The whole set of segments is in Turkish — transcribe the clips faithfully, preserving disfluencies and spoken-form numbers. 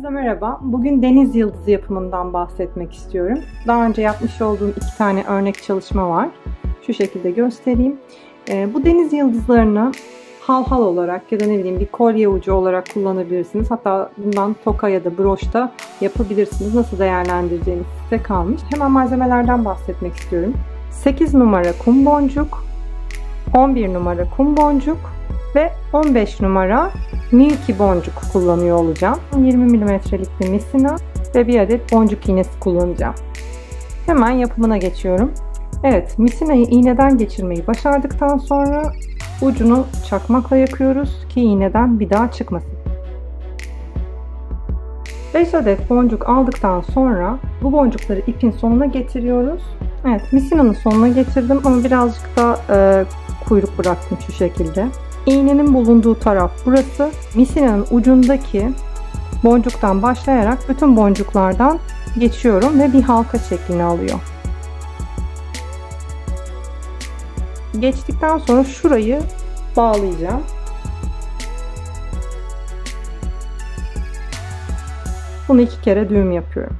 Herkese merhaba. Bugün deniz yıldızı yapımından bahsetmek istiyorum. Daha önce yapmış olduğum iki tane örnek çalışma var. Şu şekilde göstereyim. Ee, bu deniz yıldızlarını halhal olarak ya da ne bileyim bir kolye ucu olarak kullanabilirsiniz. Hatta bundan toka ya da broşta yapabilirsiniz. Nasıl değerlendireceğiniz size kalmış. Hemen malzemelerden bahsetmek istiyorum. sekiz numara kum boncuk, on bir numara kum boncuk ve on beş numara milki boncuk kullanıyor olacağım. yirmi milimetrelik bir misina ve bir adet boncuk iğnesi kullanacağım. Hemen yapımına geçiyorum. Evet, misinayı iğneden geçirmeyi başardıktan sonra ucunu çakmakla yakıyoruz ki iğneden bir daha çıkmasın. beş adet boncuk aldıktan sonra bu boncukları ipin sonuna getiriyoruz. Evet, misinanın sonuna getirdim ama birazcık da e, kuyruk bıraktım şu şekilde. İğnenin bulunduğu taraf burası. Misinanın ucundaki boncuktan başlayarak bütün boncuklardan geçiyorum ve bir halka şeklini alıyor. Geçtikten sonra şurayı bağlayacağım. Bunu iki kere düğüm yapıyorum.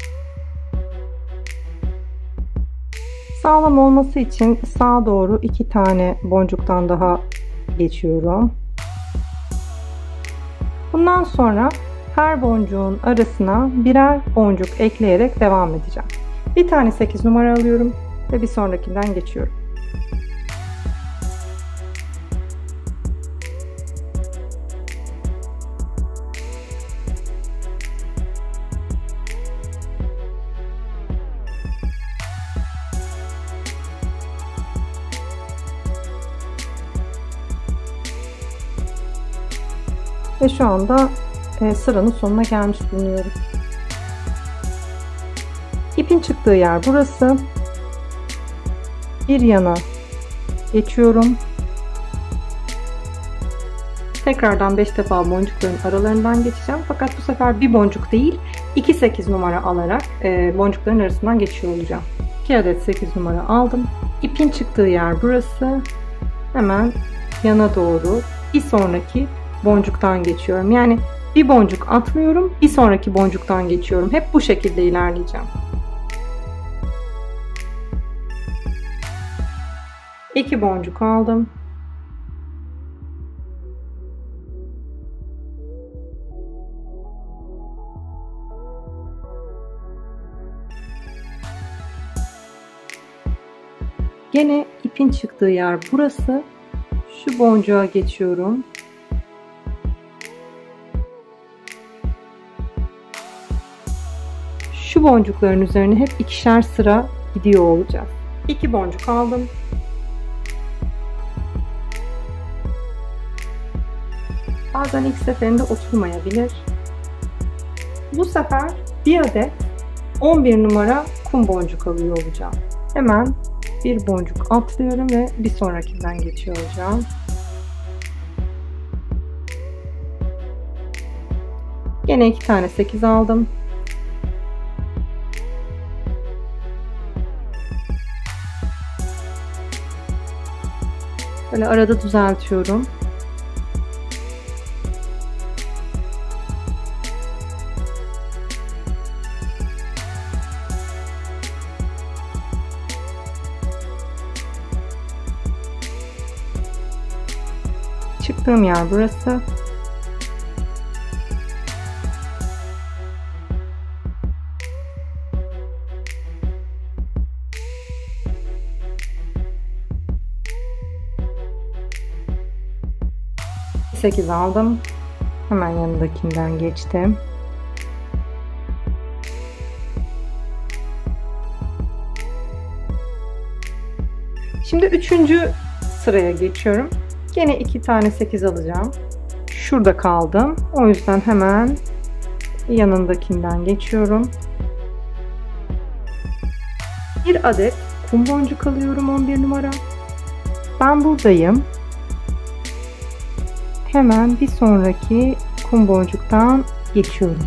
Sağlam olması için sağa doğru iki tane boncuktan daha geçiyorum. Bundan sonra her boncuğun arasına birer boncuk ekleyerek devam edeceğim. Bir tane sekiz numara alıyorum ve bir sonrakinden geçiyorum. Ve şu anda e, sıranın sonuna gelmiş bulunuyorum. İpin çıktığı yer burası. Bir yana geçiyorum. Tekrardan beş defa boncukların aralarından geçeceğim. Fakat bu sefer bir boncuk değil, iki sekiz numara alarak e, boncukların arasından geçiyor olacağım. iki adet sekiz numara aldım. İpin çıktığı yer burası. Hemen yana doğru bir sonraki boncuktan geçiyorum. Yani bir boncuk atlıyorum, bir sonraki boncuktan geçiyorum. Hep bu şekilde ilerleyeceğim. İki boncuk aldım. Gene ipin çıktığı yer burası. Şu boncuğa geçiyorum. Şu boncukların üzerine hep ikişer sıra gidiyor olacağız. İki boncuk aldım. Bazen ilk seferinde oturmayabilir. Bu sefer bir adet on bir numara kum boncuk alıyor olacağım. Hemen bir boncuk atlıyorum ve bir sonrakinden geçiyor olacağım. Yine iki tane sekiz aldım. Böyle arada düzeltiyorum. Çıktığım yer burası. sekiz aldım. Hemen yanındakinden geçtim. Şimdi üçüncü sıraya geçiyorum. Yine iki tane sekiz alacağım. Şurada kaldım. O yüzden hemen yanındakinden geçiyorum. Bir adet kum boncuk alıyorum, on bir numara. Ben buradayım. Hemen bir sonraki kum boncuktan geçiyorum.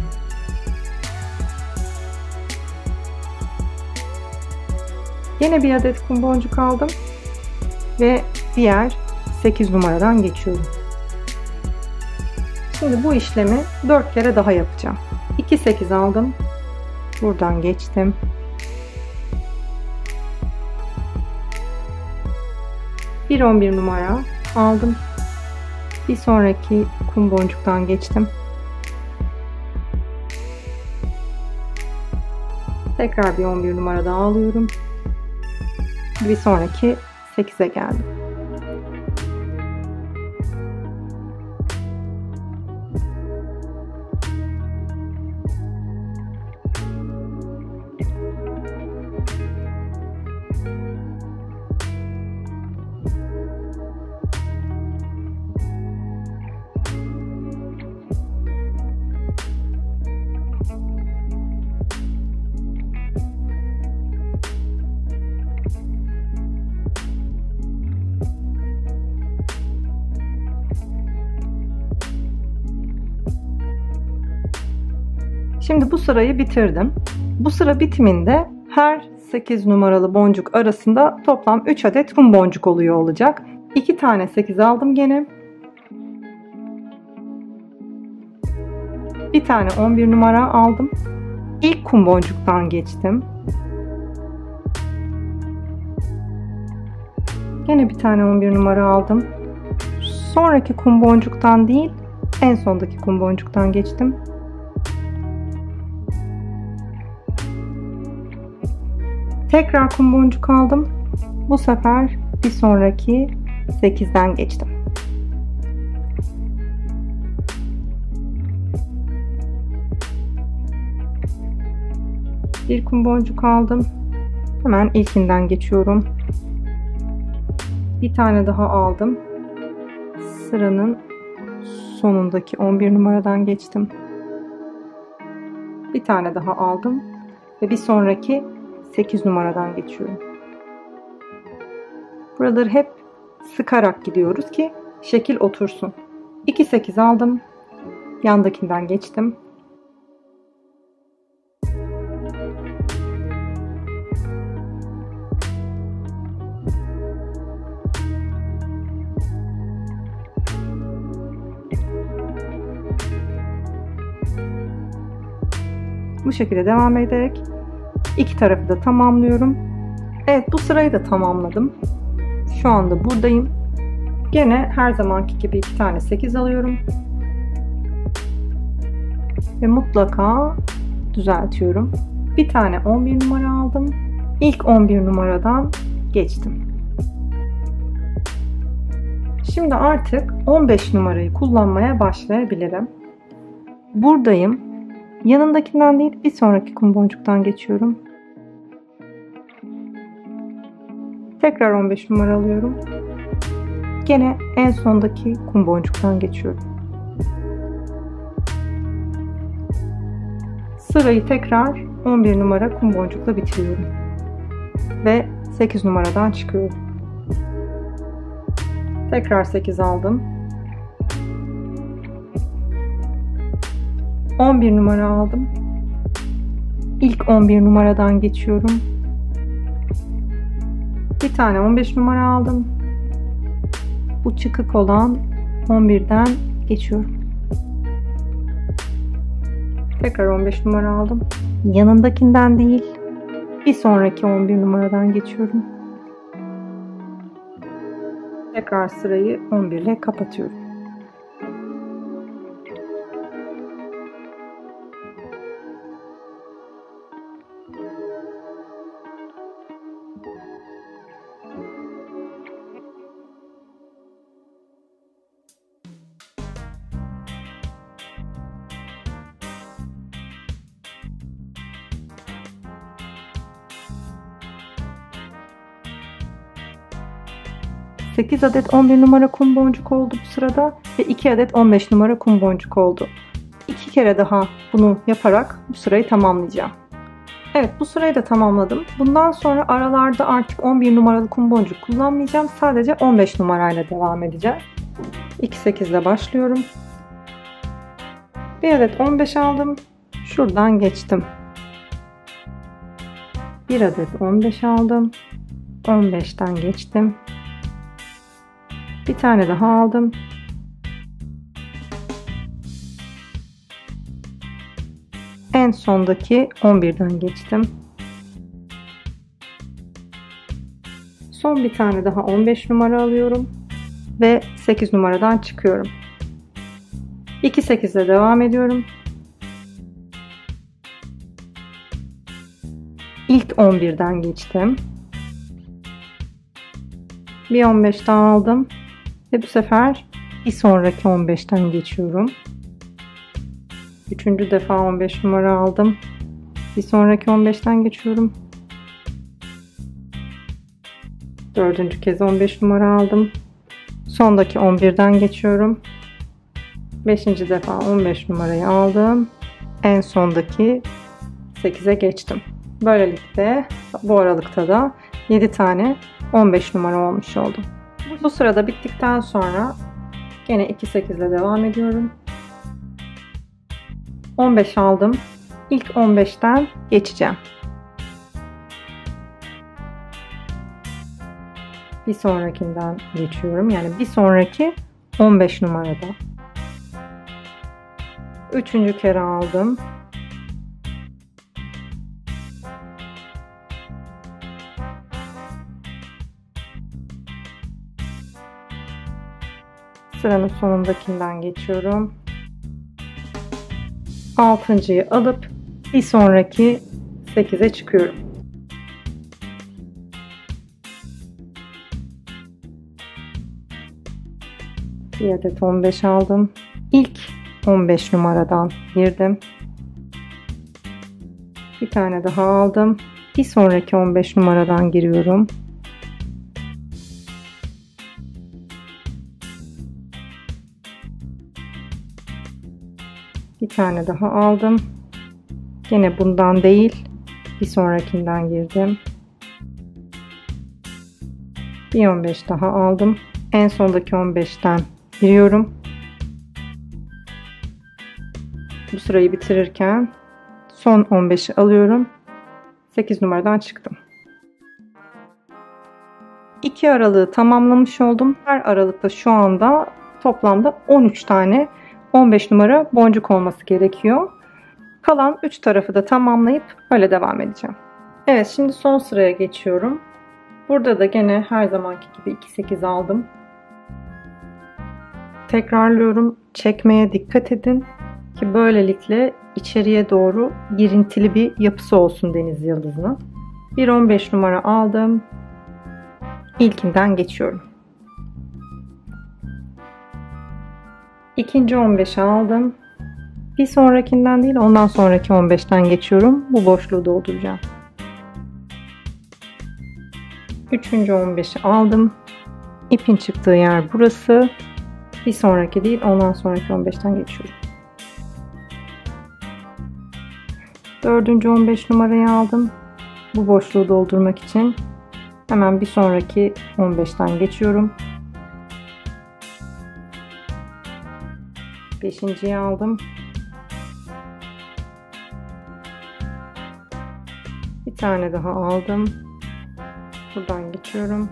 Yine bir adet kum boncuk aldım ve diğer sekiz numaradan geçiyorum. Şimdi bu işlemi dört kere daha yapacağım. iki sekiz aldım. Buradan geçtim. bir on bir numara aldım. Bir sonraki kum boncuktan geçtim. Tekrar bir on bir numara daha alıyorum. Bir sonraki sekize geldim. Şimdi bu sırayı bitirdim. Bu sıra bitiminde her sekiz numaralı boncuk arasında toplam üç adet kum boncuk oluyor olacak. iki tane sekiz aldım gene. Bir tane on bir numara aldım. İlk kum boncuktan geçtim. Gene bir tane on bir numara aldım. Sonraki kum boncuktan değil, en sondaki kum boncuktan geçtim. Tekrar kum boncuk aldım. Bu sefer bir sonraki sekizden geçtim. Bir kum boncuk aldım. Hemen ilkinden geçiyorum. Bir tane daha aldım. Sıranın sonundaki on bir numaradan geçtim. Bir tane daha aldım ve bir sonraki sekiz numaradan geçiyorum. Buraları hep sıkarak gidiyoruz ki şekil otursun. iki sekiz aldım. Yandakinden geçtim. Bu şekilde devam ederek iki tarafı da tamamlıyorum. Evet, bu sırayı da tamamladım. Şu anda buradayım. Gene her zamanki gibi iki tane sekiz alıyorum. Ve mutlaka düzeltiyorum. Bir tane on bir numara aldım. İlk on bir numaradan geçtim. Şimdi artık on beş numarayı kullanmaya başlayabilirim. Buradayım. Yanındakinden değil, bir sonraki kum boncuktan geçiyorum. Tekrar on beş numara alıyorum. Gene en sondaki kum boncuktan geçiyorum. Sırayı tekrar on bir numara kum boncukla bitiriyorum. Ve sekiz numaradan çıkıyorum. Tekrar sekiz aldım. on bir numara aldım. İlk on bir numaradan geçiyorum. Bir tane on beş numara aldım. Bu çıkık olan on birden geçiyorum. Tekrar on beş numara aldım. Yanındakinden değil, bir sonraki on bir numaradan geçiyorum. Tekrar sırayı on bir ile kapatıyorum. sekiz adet on bir numara kum boncuk oldu bu sırada ve iki adet on beş numara kum boncuk oldu. iki kere daha bunu yaparak bu sırayı tamamlayacağım. Evet, bu sırayı da tamamladım. Bundan sonra aralarda artık on bir numaralı kum boncuk kullanmayacağım. Sadece on beş numarayla devam edeceğim. iki sekiz ile başlıyorum. Bir adet on beş aldım. Şuradan geçtim. Bir adet on beş aldım. on beşten geçtim. Bir tane daha aldım. en sondaki on birden geçtim. Son bir tane daha on beş numara alıyorum ve sekiz numaradan çıkıyorum. iki sekiz ile devam ediyorum. İlk on birden geçtim. Bir on beş daha aldım ve bu sefer bir sonraki on beşten geçiyorum. Üçüncü defa on beş numara aldım. Bir sonraki on beşten geçiyorum. Dördüncü kez on beş numara aldım. Sondaki on birden geçiyorum. Beşinci defa on beş numarayı aldım. En sondaki sekize geçtim. Böylelikle bu aralıkta da yedi tane on beş numara olmuş oldu. Bu sırada bittikten sonra yine iki sekiz ile devam ediyorum. on beş aldım. İlk on beşten geçeceğim. Bir sonrakinden geçiyorum. Yani bir sonraki on beş numarada. Üçüncü kere aldım. Sıranın sonundakinden geçiyorum. Altıncıyı alıp bir sonraki sekize çıkıyorum. Bir adet on beş aldım. İlk on beş numaradan girdim. Bir tane daha aldım. Bir sonraki on beş numaradan giriyorum. Bir tane daha aldım. Yine bundan değil, bir sonrakinden girdim. Bir on beş daha aldım. En sondaki on beşten giriyorum. Bu sırayı bitirirken son on beşi alıyorum. sekiz numaradan çıktım. iki aralığı tamamlamış oldum. Her aralıkta şu anda toplamda on üç tane on beş numara boncuk olması gerekiyor. Kalan üç tarafı da tamamlayıp öyle devam edeceğim. Evet, şimdi son sıraya geçiyorum. Burada da gene her zamanki gibi iki sekiz aldım. Tekrarlıyorum. Çekmeye dikkat edin ki böylelikle içeriye doğru girintili bir yapısı olsun deniz yıldızının. Bir on beş numara aldım. İlkinden geçiyorum. İkinci on beşi aldım. Bir sonrakinden değil, ondan sonraki on beşten geçiyorum. Bu boşluğu dolduracağım. Üçüncü on beşi aldım. İpin çıktığı yer burası. Bir sonraki değil, ondan sonraki on beşten geçiyorum. Dördüncü on beş numarayı aldım. Bu boşluğu doldurmak için hemen bir sonraki on beşten geçiyorum. Beşinciyi aldım. Bir tane daha aldım. Buradan geçiyorum.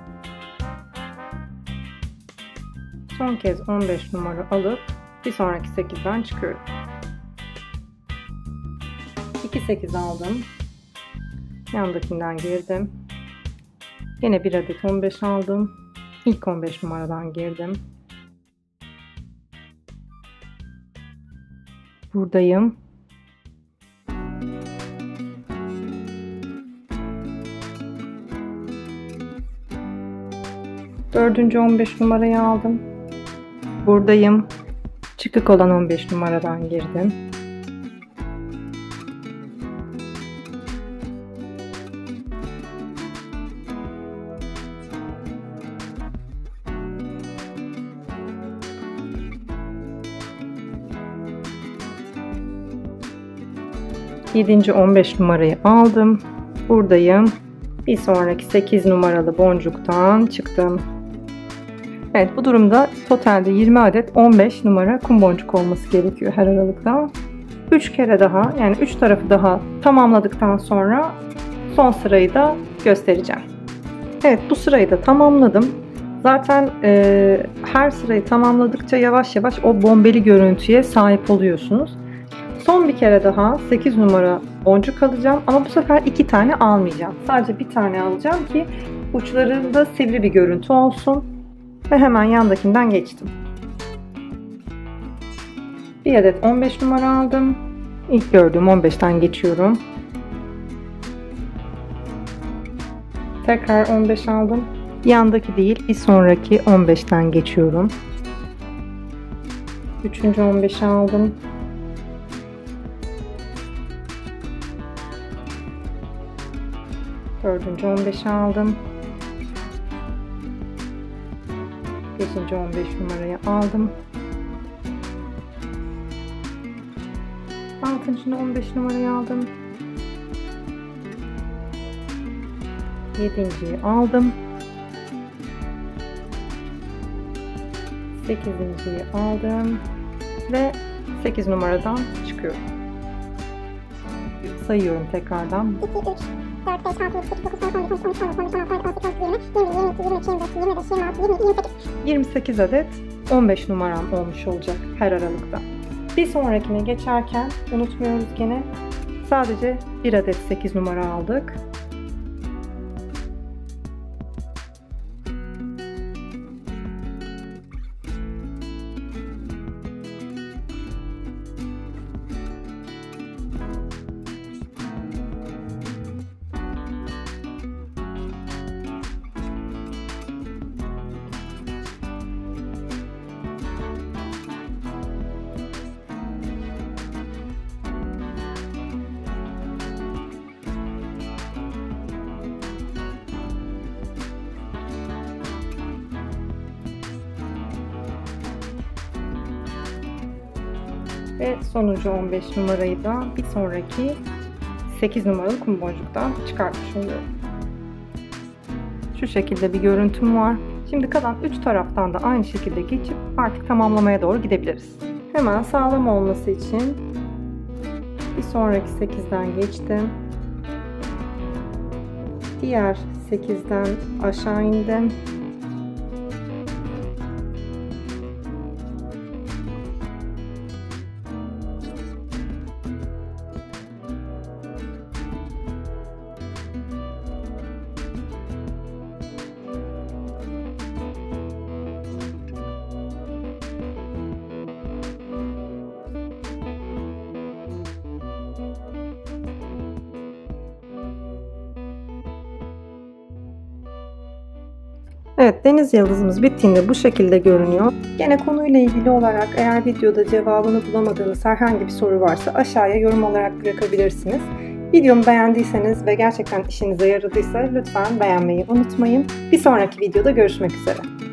Son kez on beş numara alıp bir sonraki sekizden çıkıyorum. iki sekiz aldım. Yandakinden girdim. Yine bir adet on beş aldım. İlk on beş numaradan girdim. Buradayım. Dördüncü on beş numarayı aldım. Buradayım. Çıkık olan on beş numaradan girdim. Yedinci on beş numarayı aldım. Buradayım. Bir sonraki sekiz numaralı boncuktan çıktım. Evet, bu durumda totalde yirmi adet on beş numara kum boncuk olması gerekiyor her aralıkta. üç kere daha, yani üç tarafı daha tamamladıktan sonra son sırayı da göstereceğim. Evet, bu sırayı da tamamladım. Zaten e, her sırayı tamamladıkça yavaş yavaş o bombeli görüntüye sahip oluyorsunuz. Son bir kere daha sekiz numara boncuk alacağım ama bu sefer iki tane almayacağım. Sadece bir tane alacağım ki uçlarında sivri bir görüntü olsun. Ve hemen yandakinden geçtim. Bir adet on beş numara aldım. İlk gördüğüm on beşten geçiyorum. Tekrar on beş aldım. Yandaki değil, bir sonraki on beşten geçiyorum. Üçüncü on beşi aldım. Dördüncü on beşi aldım. Beşinci on beş numarayı aldım. Altıncı on beş numarayı aldım. Yedinciyi aldım. Sekizinciyi aldım. Ve sekiz numaradan çıkıyorum. Sayıyorum tekrardan. iki, üç, dört, beş, altı, yedi, sekiz, dokuz, on, on bir, on iki, on üç, on dört, on beş, on altı, on dokuz, yirmi, yirmi, yirmi iki, yirmi üç, yirmi dört, yirmi beş, yirmi altı, yirmi, yirmi sekiz. yirmi sekiz adet on beş numaram olmuş olacak her aralıkta. Bir sonrakine geçerken unutmuyoruz gene sadece bir adet sekiz numara aldık. Ve sonuncu on beş numarayı da bir sonraki sekiz numaralı kum boncuktan çıkartmış oluyorum. Şu şekilde bir görüntüm var. Şimdi kalan üç taraftan da aynı şekilde geçip artık tamamlamaya doğru gidebiliriz. Hemen sağlam olması için bir sonraki sekizden geçtim. Diğer sekizden aşağı indim. Evet, deniz yıldızımız bittiğinde bu şekilde görünüyor. Gene konuyla ilgili olarak eğer videoda cevabını bulamadığınız herhangi bir soru varsa aşağıya yorum olarak bırakabilirsiniz. Videomu beğendiyseniz ve gerçekten işinize yaradıysa lütfen beğenmeyi unutmayın. Bir sonraki videoda görüşmek üzere.